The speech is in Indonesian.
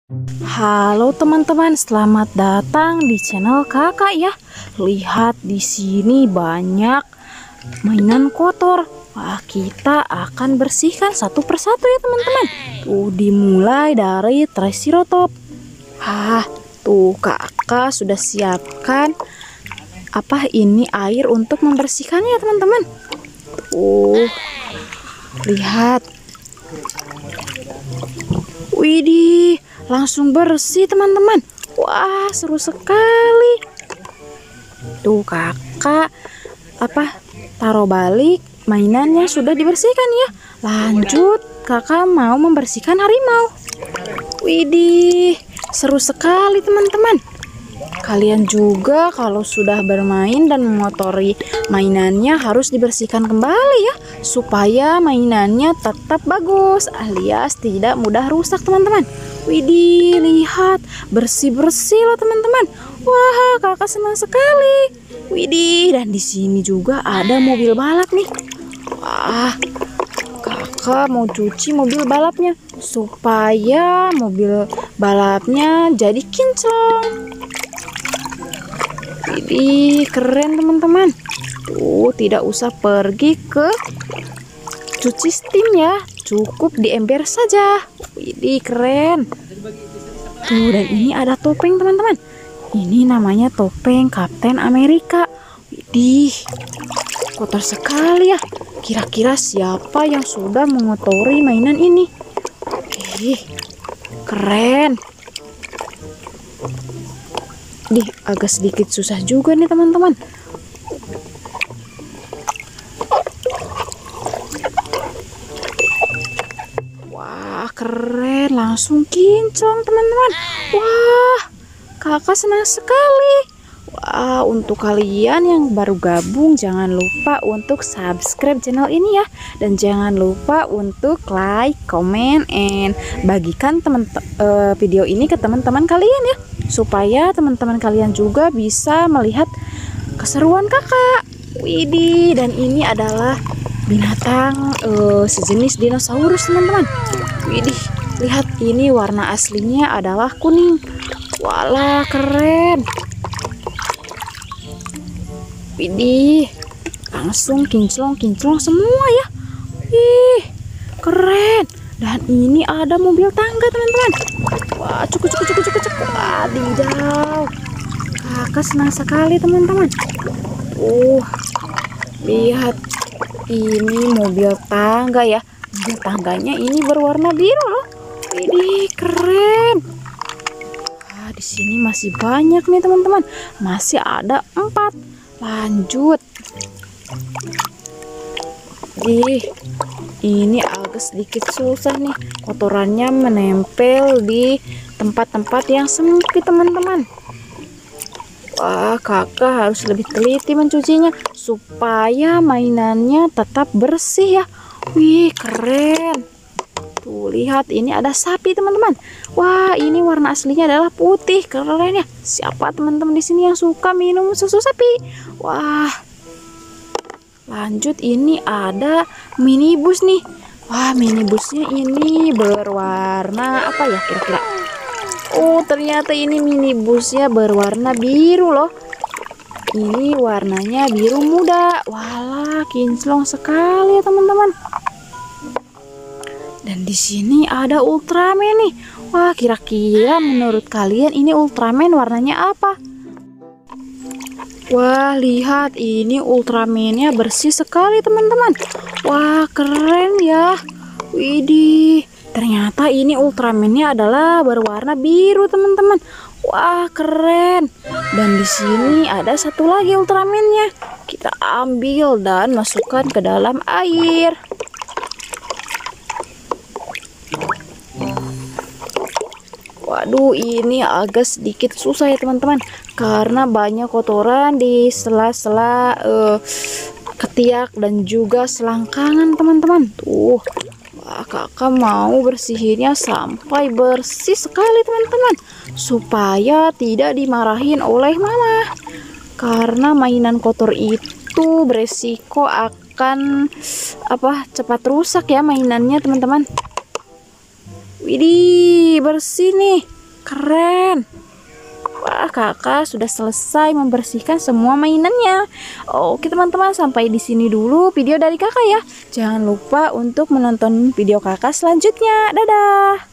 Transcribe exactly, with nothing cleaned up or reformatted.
Halo teman-teman, selamat datang di channel Kakak ya. Lihat di sini banyak mainan kotor. Wah, kita akan bersihkan satu persatu ya teman-teman. Tuh, dimulai dari Triceratops. Ah, tuh Kakak sudah siapkan apa ini air untuk membersihkannya teman-teman. Tuh, lihat. Widih, langsung bersih teman-teman. Wah, seru sekali. Tuh Kakak apa taruh balik mainannya sudah dibersihkan ya. Lanjut Kakak mau membersihkan harimau. Widih, seru sekali teman-teman. Kalian juga kalau sudah bermain dan mengotori mainannya harus dibersihkan kembali ya, supaya mainannya tetap bagus alias tidak mudah rusak teman-teman. Widih, lihat bersih-bersih loh teman-teman. Wah, Kakak senang sekali. Widih, dan di sini juga ada mobil balap nih. Wah, Kakak mau cuci mobil balapnya supaya mobil balapnya jadi kinclong. Widih, keren teman-teman. Tuh, tidak usah pergi ke cuci steam ya, cukup di ember saja. Widih, keren. Tuh, dan ini ada topeng teman-teman. Ini namanya topeng Kapten Amerika. Widih, kotor sekali ya. Kira-kira siapa yang sudah mengotori mainan ini? Ih, keren. Dih, agak sedikit susah juga nih teman-teman. Wah, keren, langsung kinclong teman-teman. Wah, Kakak senang sekali. Wah, untuk kalian yang baru gabung jangan lupa untuk subscribe channel ini ya, dan jangan lupa untuk like, comment, and bagikan teman uh, video ini ke teman-teman kalian ya, supaya teman-teman kalian juga bisa melihat keseruan Kakak. Widih, dan ini adalah binatang uh, sejenis dinosaurus teman-teman. Widih, lihat ini warna aslinya adalah kuning. Walah, keren. Widih, langsung kinclong-kinclong semua ya. Ih, keren. Dan ini ada mobil tangga teman-teman. Wah, cukup cukup cukup cukup cukup. Wadidaw, Kakak senang sekali teman-teman. Uh, lihat ini mobil tangga ya. Mobil tangganya ini berwarna biru loh. Widih, keren. Nah, di sini masih banyak nih teman-teman. Masih ada empat. Lanjut. Ih, ini agak sedikit susah nih. Kotorannya menempel di tempat-tempat yang sempit teman-teman. Wah, Kakak harus lebih teliti mencucinya supaya mainannya tetap bersih ya. Wih, keren. Tuh, lihat ini ada sapi teman-teman. Wah, ini warna aslinya adalah putih. Keren ya. Siapa teman-teman di sini yang suka minum susu sapi? Wah. Lanjut, ini ada minibus nih. Wah, minibusnya ini berwarna apa ya kira-kira? Oh, ternyata ini minibusnya berwarna biru loh. Ini warnanya biru muda. Walah, kinclong sekali ya teman-teman. Dan di sini ada Ultraman nih. Wah, kira-kira menurut kalian ini Ultraman warnanya apa? Wah, lihat ini Ultramannya bersih sekali teman-teman. Wah, keren ya. Widih, ternyata ini Ultramannya adalah berwarna biru teman-teman. Wah, keren. Dan di sini ada satu lagi Ultramannya. Kita ambil dan masukkan ke dalam air. Waduh, ini agak sedikit susah ya teman-teman, karena banyak kotoran di sela-sela uh, ketiak dan juga selangkangan teman-teman. Tuh, wah, Kakak mau bersihinnya sampai bersih sekali teman-teman, supaya tidak dimarahin oleh mama. Karena mainan kotor itu beresiko akan apa cepat rusak ya mainannya teman-teman. Widih, bersih nih. Keren. Wah, kakak sudah selesai membersihkan semua mainannya. Oke teman-teman, sampai di sini dulu video dari kakak ya. Jangan lupa untuk menonton video kakak selanjutnya. Dadah.